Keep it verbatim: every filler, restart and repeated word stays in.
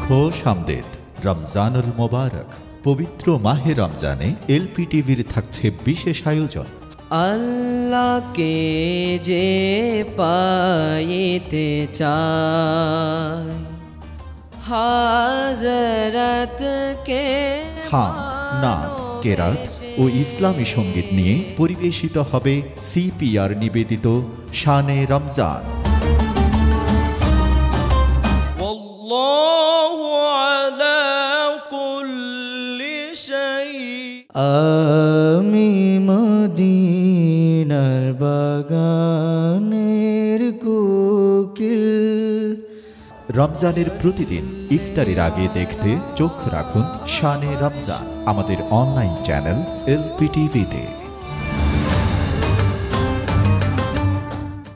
খোশ আমদেদ রমজানুল মোবারক। পবিত্র মাহে রমজানে এলপি টিভির থাকছে বিশেষ আয়োজন। আল্লাহকে যে পাইতে চায় হাজরতকে হাম, নাত, কেরাত ও ইসলামী সঙ্গীত নিয়ে পরিবেশিত হবে সিপিআর নিবেদিত শানে রমজান। আমি মদিনার বাগানের কোকিল। রমজানের প্রতিদিন ইফতারের আগে দেখতে চোখ রাখুন শানে রমজান আমাদের অনলাইন চ্যানেল এলপি টিভিতে।